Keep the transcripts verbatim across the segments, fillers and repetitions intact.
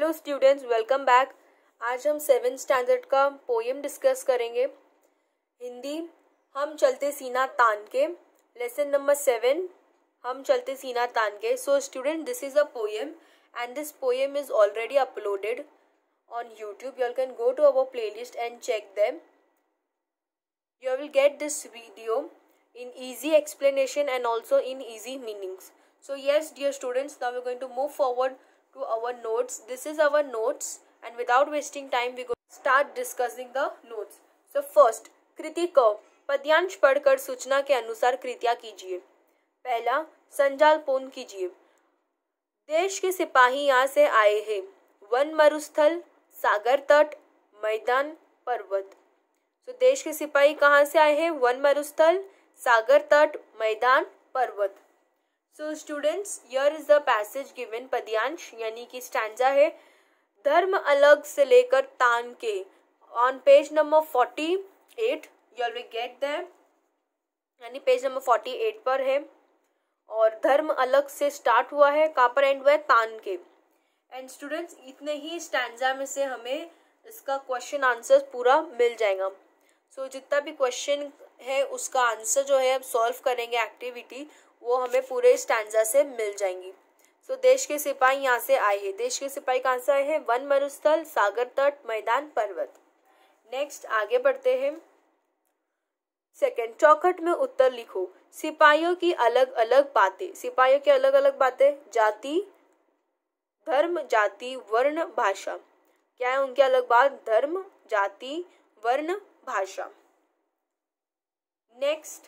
Hello students, welcome back. आज हम seventh standard का पोएम डिस्कस करेंगे। हिंदी हम चलते सीना तान के, लेसन नंबर सेवन, हम चलते सीना तान के। So student, this is a poem and this poem is already uploaded on YouTube. You all can go to our playlist and check them. You will get this video in easy explanation and also in easy meanings. So yes, dear students, now we're going to move forward to our notes. This is our notes, and without wasting time, we're going to start discussing the notes. So first, कृति क, पद्यांश पढ़कर सूचना के अनुसार कृतियाँ कीजिए। पहला, संजाल पूर्ण कीजिए। देश के सिपाही यहाँ से आए हैं, वन मरुस्थल, सागर तट, मैदान, पर्वत। तो देश के सिपाही कहाँ से आए हैं? वन मरुस्थल, सागर तट, मैदान, पर्वत। So students, here is the passage given, पद्यांश यानी कि स्टैंजा है। धर्म अलग से लेकर तान के, on page number forty eight, you will get that, यानी पेज नंबर फोर्टी एट पर है। और धर्म अलग से स्टार्ट हुआ है, कहाँ पर एंड हुआ है? तान के। एंड स्टूडेंट्स, इतने ही स्टैंजा में से हमें इसका क्वेश्चन आंसर पूरा मिल जाएगा। सो so, जितना भी क्वेश्चन है उसका आंसर जो है अब सॉल्व करेंगे एक्टिविटी, वो हमें पूरे स्टैंजा से मिल जाएंगी। सो so, देश के सिपाही यहाँ से आए हैं। देश के सिपाही कहाँ से आए हैं? वन मरुस्थल, सागर तट, मैदान, पर्वत। नेक्स्ट आगे बढ़ते हैं। सेकंड, चौखट में उत्तर लिखो। सिपाहियों की अलग अलग बातें। सिपाहियों की अलग अलग बातें, जाति, धर्म, जाति, वर्ण, भाषा। क्या है उनकी अलग बात? धर्म, जाति, वर्ण, भाषा। नेक्स्ट,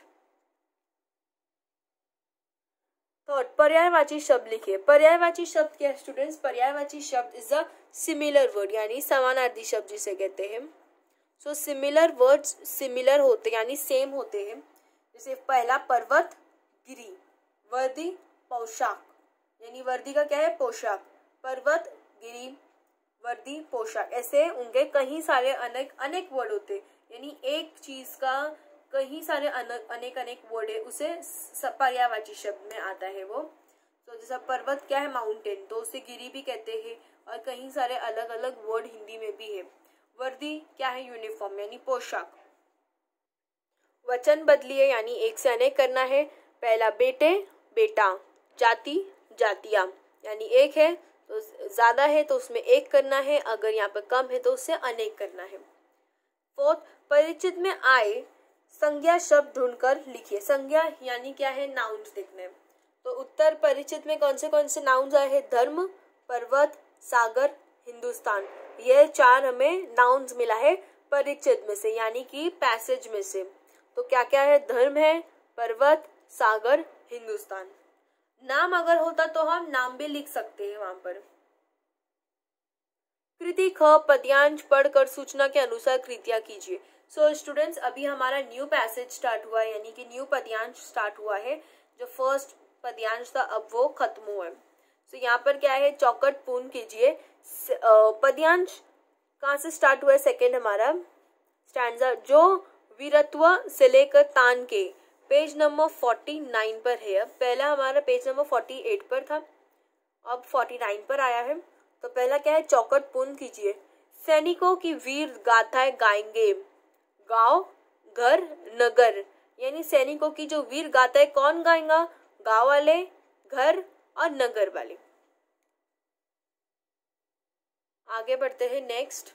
थर्ड, पर्यायवाची शब्द लिखिए। पर्यायवाची शब्द क्या है स्टूडेंट्स? पर्यायवाची शब्द इज अ सिमिलर वर्ड, यानी समानार्थी शब्द जिसे कहते हैं। सो सिमिलर वर्ड्स सिमिलर होते हैं, यानी सेम होते हैं। जैसे पहला, पर्वत, गिरी, वर्दी, पोशाक, यानी वर्दी का क्या है? पोशाक। पर्वत, गिरी, वर्दी, पोशाक, ऐसे उनके कई सारे अनेक अनेक वर्ड होते हैं, यानी एक चीज का कई सारे अनेक अनेक वर्ड है, उसे पर्यायवाची शब्द में आता है वो। तो जैसा पर्वत क्या है? माउंटेन, तो उसे गिरी भी कहते हैं, और कई सारे अलग अलग वर्ड हिंदी में भी है। वर्दी क्या है? यूनिफॉर्म, यानी पोशाक। वचन बदलिए, यानी एक से अनेक करना है। पहला, बेटे, बेटा, जाति, जातियां, यानी एक है तो ज्यादा है तो उसमें एक करना है, अगर यहाँ पर कम है तो उससे अनेक करना है। फोर्थ, परिचित में आए संज्ञा शब्द ढूंढकर लिखिए। संज्ञा यानी क्या है? नाउन्स लिखने। तो उत्तर परिचित में कौन से कौन से नाउन्स आए हैं? धर्म, पर्वत, सागर, हिंदुस्तान। ये चार हमें नाउन्स मिला है परिचित में से, यानी कि पैसेज में से। तो क्या क्या है? धर्म है, पर्वत, सागर, हिंदुस्तान। नाम अगर होता तो हम नाम भी लिख सकते हैं वहां पर। कृति ख, पद्यांश पढ़कर सूचना के अनुसार कृतियां कीजिए। सो स्टूडेंट्स, अभी हमारा न्यू पैसेज स्टार्ट हुआ है, यानी कि न्यू पद्यांश स्टार्ट हुआ है। जो फर्स्ट पद्यांश था अब वो खत्म हुआ है। सो so, यहाँ पर क्या है? चौखट पूर्ण कीजिए। पद्यांश कहाँ से स्टार्ट हुआ है? सेकेंड हमारा स्टैंजा, जो वीरत्व से लेकर तान के, पेज नंबर फोर्टी नाइन पर है। अब पहला हमारा पेज नंबर फोर्टी एट पर था, अब फोर्टी नाइन पर आया है। तो पहला क्या है? चौखट पूर्ण कीजिए। सैनिकों की वीर गाथाएं गाएंगे, गांव, घर, नगर, यानी सैनिकों की जो वीर गाथाएं कौन गाएगा? गांव वाले, घर और नगर वाले। आगे बढ़ते हैं। नेक्स्ट,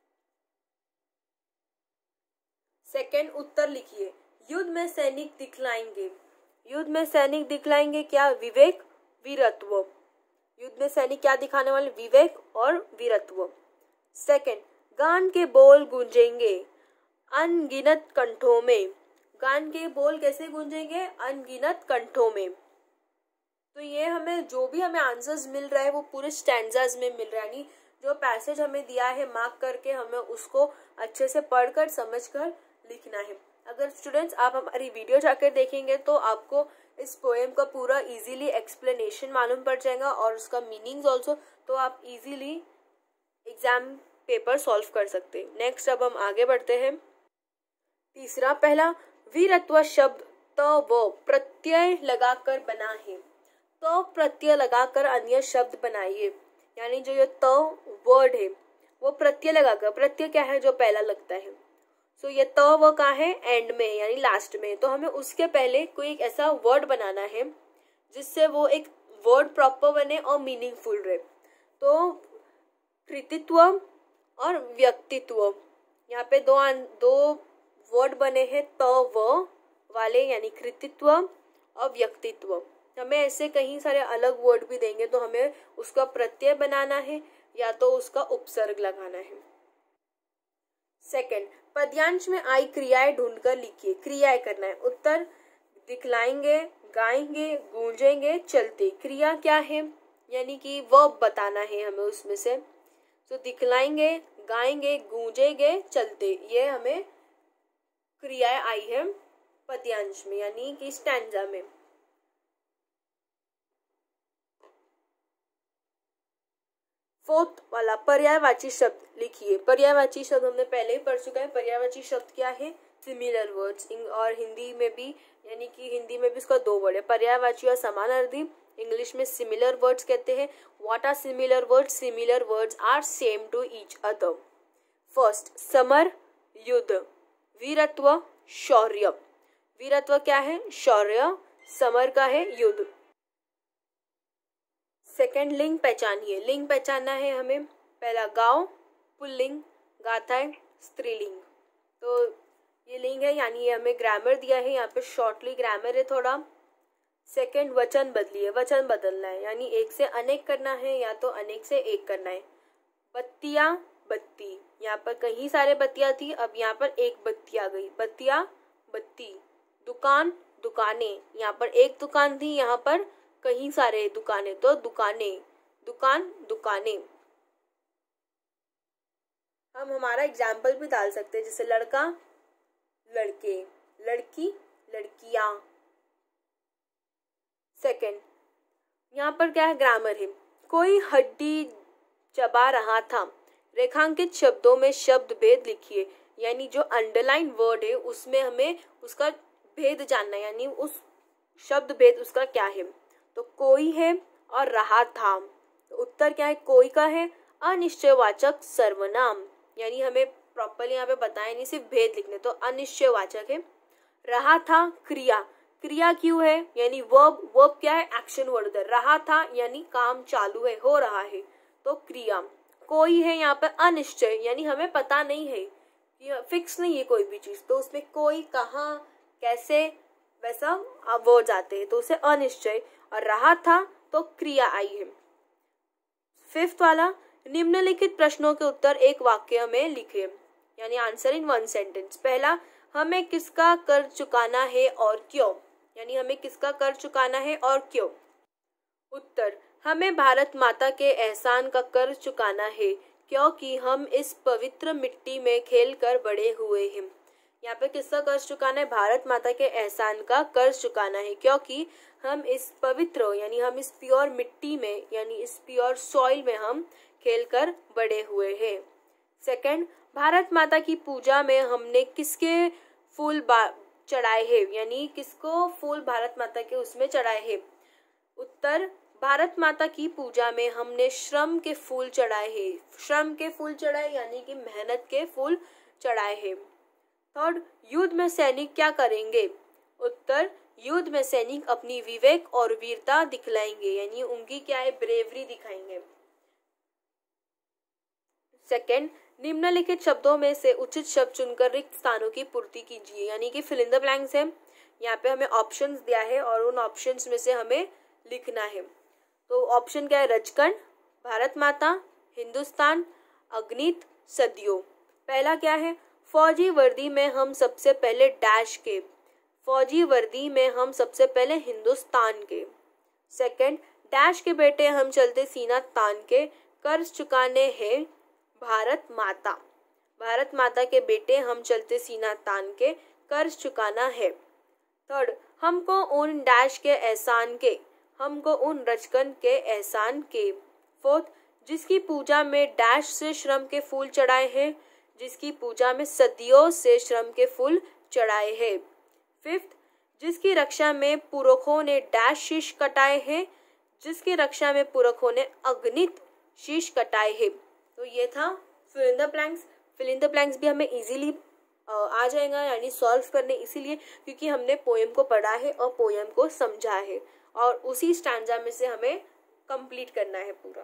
सेकंड, उत्तर लिखिए। युद्ध में सैनिक दिखलाएंगे। युद्ध में सैनिक दिखलाएंगे क्या? विवेक, वीरत्व। युद्ध में सैनिक क्या दिखाने वाले? विवेक और वीरत्व। सेकंड, गान के बोल गूंजेंगे अनगिनत कंठों में। गान के बोल कैसे गूंजेंगे? अनगिनत कंठों में। तो ये हमें जो भी हमें आंसर्स मिल रहा है वो पूरे स्टैंजाज में मिल रहा है, यानी जो पैसेज हमें दिया है मार्क करके हमें उसको अच्छे से पढ़कर समझकर लिखना है। अगर स्टूडेंट्स आप हमारी वीडियो जाकर देखेंगे तो आपको इस पोएम का पूरा इजीली एक्सप्लेनेशन मालूम पड़ जाएगा और उसका मीनिंग्स ऑल्सो, तो आप इजीली एग्जाम पेपर सॉल्व कर सकते हैं। नेक्स्ट, अब हम आगे बढ़ते हैं। तीसरा, पहला, वीरत्व शब्द त व प्रत्यय लगाकर बना है। तो प्रत्यय लगाकर अन्य शब्द बनाइए, यानी जो ये त वर्ड है वो प्रत्यय लगाकर, प्रत्यय क्या है जो पहला लगता है, सो so, ये त वो कहाँ है, एंड में यानी लास्ट में, तो हमें उसके पहले कोई एक ऐसा वर्ड बनाना है जिससे वो एक वर्ड प्रॉपर बने और मीनिंगफुल रहे। तो कृतित्व और व्यक्तित्व, यहाँ पे दो दो वर्ड बने हैं त व वाले, यानी कृतित्व और व्यक्तित्व। हमें ऐसे कई सारे अलग वर्ड भी देंगे तो हमें उसका प्रत्यय बनाना है या तो उसका उपसर्ग लगाना है। सेकंड, पद्यांश में आई क्रियाएं ढूंढकर लिखिए। क्रियाएं करना है। उत्तर, दिखलाएंगे, गाएंगे, गूंजेंगे, चलते। क्रिया क्या है, यानी कि वर्ब बताना है हमें उसमें से। तो दिखलाएंगे, गाएंगे, गूंजेंगे, चलते, ये हमें क्रियाएं आई है पद्यांश में यानी कि स्टैंजा में। फोर्थ वाला, पर्यायवाची शब्द लिखिए। पर्यायवाची शब्द हमने पहले ही पढ़ चुका है। पर्यायवाची शब्द क्या है, सिमिलर वर्ड्स, और हिंदी में भी, यानी कि हिंदी में भी इसका दो वर्ड है, पर्यायवाची और समानार्थी। इंग्लिश में सिमिलर वर्ड्स कहते हैं। What are similar words? Similar words are same to each other. First, समर, युद्ध। वीरत्व, शौर्य। वीरत्व क्या है, शौर्य। समर का है, युद्ध। सेकेंड, लिंग पहचानिए। लिंग पहचानना है हमें। पहला, गांव, पुल्लिंग, गाथाएं, स्त्रीलिंग। तो ये लिंग है, यानी ये हमें ग्रामर दिया है, यहाँ पे शॉर्टली ग्रामर है थोड़ा। सेकेंड, वचन बदलिए। वचन बदलना है, यानी एक से अनेक करना है या तो अनेक से एक करना है। बत्तियां, बत्ती। यहाँ पर कई सारे बत्तियां थी, अब यहाँ पर एक बत्ती आ गई। बत्तियां, बत्ती। दुकान, दुकानें। यहाँ पर एक दुकान थी, यहाँ पर कई सारे दुकानें, तो दुकानें। दुकान, दुकानें। हम हमारा एग्जाम्पल भी डाल सकते हैं, जैसे लड़का, लड़के, लड़की, लड़कियां। सेकंड, यहाँ पर क्या है, ग्रामर है। कोई हड्डी चबा रहा था। रेखांकित शब्दों में शब्द भेद लिखिए, यानी जो अंडरलाइन वर्ड है उसमें हमें उसका भेद जानना है, यानी उस शब्द भेद उसका क्या है। तो कोई है और रहा था, तो उत्तर क्या है, कोई का है अनिश्चयवाचक सर्वनाम, यानी हमें प्रॉपरली यहाँ पे बताया नहीं, सिर्फ भेद लिखने, तो अनिश्चयवाचक है। रहा था, क्रिया। क्रिया क्यों है, यानी वर्ब। वर्ब क्या है, एक्शन वर्ड उधर। रहा था यानी काम चालू है, हो रहा है, तो क्रिया। कोई है यहाँ पर अनिश्चय, यानी हमें पता नहीं है, ये फिक्स नहीं है कोई भी चीज, तो उसमें कोई, कहाँ, कैसे, वैसा वर्ड्स आते हैं, तो उसे अनिश्चय। और रहा था तो क्रिया आई है। फिफ्थ वाला, निम्नलिखित प्रश्नों के उत्तर एक वाक्य में लिखे, यानी आंसर इन वन सेंटेंस। पहला, हमें किसका कर चुकाना है और क्यों, यानी हमें किसका कर चुकाना है और क्यों। उत्तर, हमें भारत माता के एहसान का कर चुकाना है क्योंकि हम इस पवित्र मिट्टी में खेल कर बड़े हुए हैं। यहाँ पे किसका कर्ज चुकाना है, भारत माता के एहसान का कर्ज चुकाना है क्योंकि हम इस पवित्र, यानी हम इस प्योर मिट्टी में, यानी इस प्योर सॉइल में हम खेलकर बड़े हुए हैं। सेकंड, भारत माता की पूजा में हमने किसके फूल चढ़ाए हैं, यानी किसको फूल भारत माता के उसमें चढ़ाए हैं। उत्तर, भारत माता की पूजा में हमने श्रम के फूल चढ़ाए हैं। श्रम के फूल चढ़ाए यानी कि मेहनत के फूल चढ़ाए हैं। थर्ड, युद्ध में सैनिक क्या करेंगे। उत्तर, युद्ध में सैनिक अपनी विवेक और वीरता दिखलाएंगे, यानी उनकी क्या है, ब्रेवरी दिखाएंगे। सेकंड, निम्नलिखित शब्दों में से उचित शब्द चुनकर रिक्त स्थानों की पूर्ति कीजिए, यानी कि फिल इन द ब्लैंक्स है। यहाँ पे हमें ऑप्शंस दिया है और उन ऑप्शंस में से हमें लिखना है। तो ऑप्शन क्या है, रजकंड, भारत माता, हिंदुस्तान, अगणित, सदियों। पहला क्या है, फौजी वर्दी में हम सबसे पहले डैश के। फौजी वर्दी में हम सबसे पहले हिंदुस्तान के। सेकंड, डैश के बेटे हम चलते सीना तान के कर्ज चुकाने हैं भारत माता। भारत माता के बेटे हम चलते सीना तान के कर्ज चुकाना है। थर्ड, हमको उन डैश के एहसान के। हमको उन रजकन के एहसान के। फोर्थ, जिसकी पूजा में डैश से श्रम के फूल चढ़ाए हैं। जिसकी पूजा में सदियों से श्रम के फूल चढ़ाए हैं। फिफ्थ, जिसकी रक्षा में पुरखों ने डैश शीश कटाए हैं। जिसकी रक्षा में पुरखों ने अगणित शीश कटाए है। तो ये था fill in the blanks. Fill in the blanks भी हमें इजीली आ जाएगा यानी सॉल्व करने, इसीलिए क्योंकि हमने पोएम को पढ़ा है और पोएम को समझा है और उसी स्टैंजा में से हमें कंप्लीट करना है पूरा।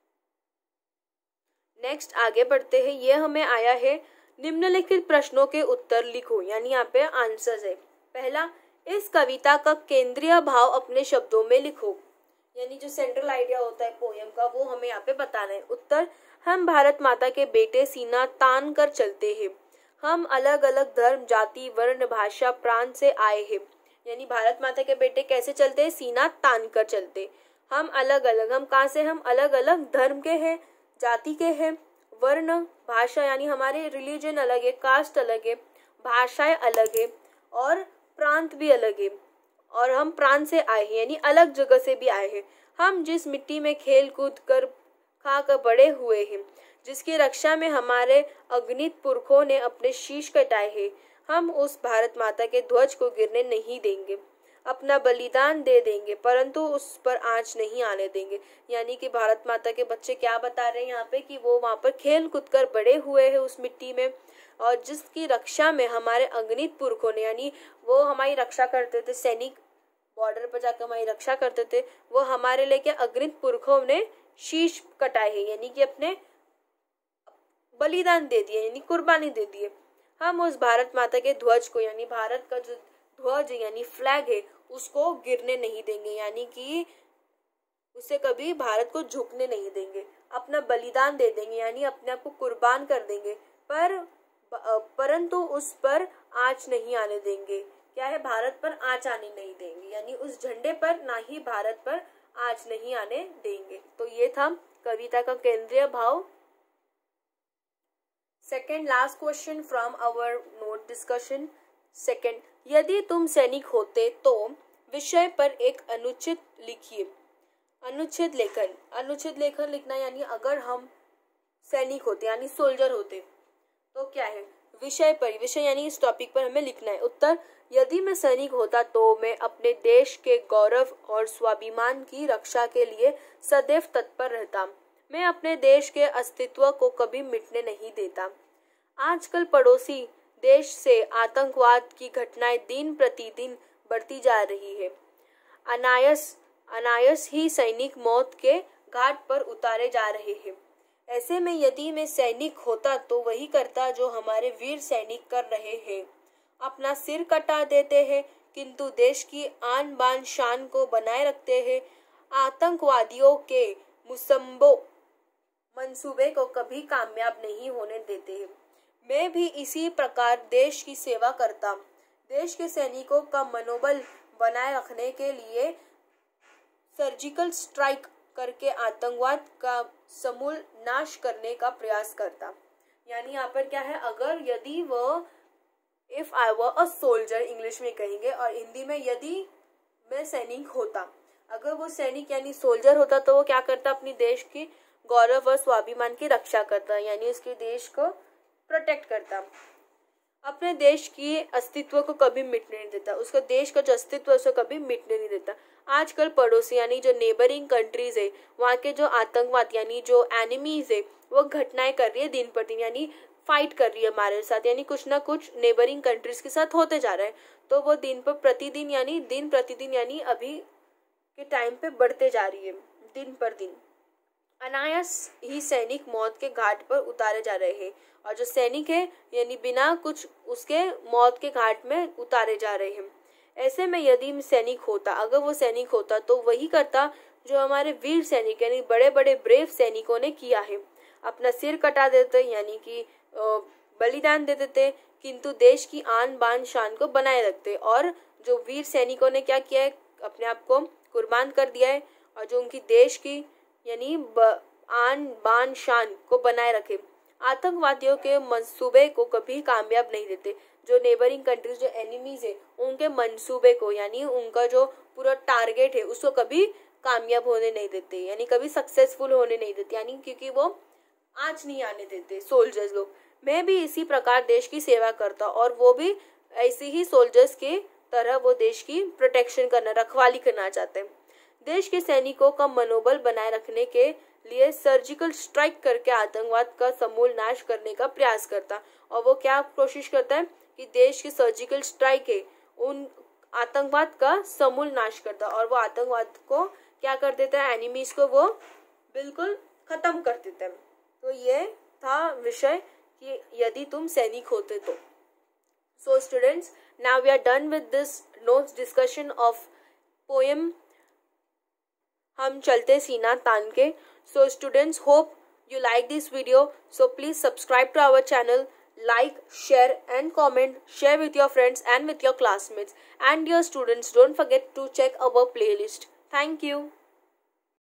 नेक्स्ट आगे बढ़ते हैं। ये हमें आया है निम्नलिखित प्रश्नों के उत्तर लिखो, यानी यहाँ पे आंसर्स है। पहला, इस कविता का केंद्रीय भाव अपने शब्दों में लिखो, यानी जो सेंट्रल आइडिया होता है पोएम का वो हमें यहाँ पे बताना है। उत्तर, हम भारत माता के बेटे सीना तान कर चलते हैं। हम अलग अलग धर्म, जाति, वर्ण, भाषा, प्रांत से आए हैं। यानी भारत माता के बेटे कैसे चलते हैं? सीना तान कर चलते। हम अलग अलग, हम कहाँ से? हम अलग अलग धर्म के हैं, जाति के हैं, वर्ण, भाषा यानी हमारे रिलीजन अलग है, कास्ट अलग है, भाषाएं अलग है और प्रांत भी अलग है। और हम प्रांत से आए हैं यानी अलग जगह से भी आए हैं। हम जिस मिट्टी में खेल कूद कर खा कर बड़े हुए हैं, जिसकी रक्षा में हमारे अगणित पुरखों ने अपने शीश कटाए हैं, हम उस भारत माता के ध्वज को गिरने नहीं देंगे। अपना बलिदान दे देंगे परंतु उस पर आंच नहीं आने देंगे। यानी कि भारत माता के बच्चे क्या बता रहे हैं यहाँ पे कि वो वहाँ पर खेल कूद कर बड़े हुए हैं उस मिट्टी में, और जिसकी रक्षा में हमारे अगणित पुरखों ने, यानी वो हमारी रक्षा करते थे, सैनिक बॉर्डर पर जाकर हमारी रक्षा करते थे, वो हमारे लेके अगणित पुरखों ने शीश कटाए हैं, यानी कि अपने बलिदान दे दिए, यानी कुर्बानी दे दिए। हम उस भारत माता के ध्वज को, यानी भारत का जो ध्वज यानी फ्लैग है, उसको गिरने नहीं देंगे, यानी कि उसे कभी भारत को झुकने नहीं देंगे। अपना बलिदान दे देंगे यानी अपने आप को कुर्बान कर देंगे, पर परंतु उस पर आंच नहीं आने देंगे। क्या है? भारत पर आंच आने नहीं देंगे, यानी उस झंडे पर ना ही भारत पर आंच नहीं आने देंगे। तो ये था कविता का केंद्रीय भाव। Second last question from our note discussion. Second, यदि तुम सैनिक होते तो विषय पर एक अनुच्छेद लिखिए। अनुच्छेद लेखन, अनुच्छेद लेखन लिखना यानी अगर हम सैनिक होते यानी सोल्जर होते तो क्या है? विषय पर, विषय यानी इस टॉपिक पर हमें लिखना है। उत्तर, यदि मैं सैनिक होता तो मैं अपने देश के गौरव और स्वाभिमान की रक्षा के लिए सदैव तत्पर रहता। मैं अपने देश के अस्तित्व को कभी मिटने नहीं देता। आजकल पड़ोसी देश से आतंकवाद की घटनाएं दिन प्रतिदिन बढ़ती जा रही है। अनायास अनायास ही सैनिक मौत के घाट पर उतारे जा रहे हैं। ऐसे में यदि मैं सैनिक होता तो वही करता जो हमारे वीर सैनिक कर रहे हैं। अपना सिर कटा देते हैं किंतु देश की आन बान शान को बनाए रखते हैं। आतंकवादियों के मुसम्बो मंसूबे को कभी कामयाब नहीं होने देते हैं। मैं भी इसी प्रकार देश की सेवा करता। देश के सैनिकों का मनोबल बनाए रखने के लिए सर्जिकल स्ट्राइक करके आतंकवाद का समूल नाश करने का प्रयास करता। यानी यहाँ पर क्या है? अगर यदि वो if I were a soldier English में कहेंगे, और हिंदी में यदि मैं सैनिक होता, अगर वो सैनिक यानी सोल्जर होता तो वो क्या करता? अपनी देश की गौरव और स्वाभिमान की रक्षा करता, यानी उसके देश को प्रोटेक्ट करता। अपने देश की अस्तित्व को कभी मिटने नहीं देता, उसका देश का जो अस्तित्व उसको कभी मिटने नहीं देता। आजकल पड़ोसी यानी जो नेबरिंग कंट्रीज है, वहाँ के जो आतंकवाद यानी जो एनिमीज है वो घटनाएं कर रही है दिन पर दिन, यानी फाइट कर रही है हमारे साथ, यानी कुछ ना कुछ नेबरिंग कंट्रीज के साथ होते जा रहा है। तो वो दिन पर प्रतिदिन यानी दिन प्रतिदिन यानी अभी के टाइम पे बढ़ते जा रही है दिन पर दिन। अनायास ही सैनिक मौत के घाट पर उतारे जा रहे हैं, और जो सैनिक है यानी बिना कुछ उसके मौत के घाट में उतारे जा रहे हैं। ऐसे में यदि सैनिक होता, अगर वो सैनिक होता तो वही करता जो हमारे वीर सैनिक यानी बड़े बड़े ब्रेव सैनिकों ने किया है। अपना सिर कटा देते यानी कि बलिदान दे देते, किंतु देश की आन बान शान को बनाए रखते। और जो वीर सैनिकों ने क्या किया है? अपने आप को कुर्बान कर दिया है, और जो उनकी देश की यानी आन बान शान को बनाए रखे। आतंकवादियों के मंसूबे को कभी कामयाब नहीं देते। जो नेबरिंग कंट्रीज, जो एनिमीज है, उनके मंसूबे को यानी उनका जो पूरा टारगेट है उसको कभी कामयाब होने नहीं देते, यानी कभी सक्सेसफुल होने नहीं देते, यानी क्योंकि वो आंच नहीं आने देते सोल्जर्स लोग। मैं भी इसी प्रकार देश की सेवा करता, और वो भी ऐसे ही सोल्जर्स के तरह वो देश की प्रोटेक्शन करना, रखवाली करना चाहते हैं। देश के सैनिकों का मनोबल बनाए रखने के लिए सर्जिकल स्ट्राइक करके आतंकवाद का समूल नाश करने का प्रयास करता। और वो क्या कोशिश करता है कि देश की सर्जिकल स्ट्राइक है उन आतंकवाद का समूल नाश करता, और वो आतंकवाद को क्या कर देता है, एनिमीज को वो बिल्कुल खत्म कर देता है। तो ये था विषय कि यदि तुम सैनिक होते तो। So students, now we are done with this notes discussion of poem हम चलते सीना तान के। So students, hope you like this video, so please subscribe to our channel, like, share and comment, share with your friends and with your classmates, and dear students, don't forget to check our playlist. Thank you.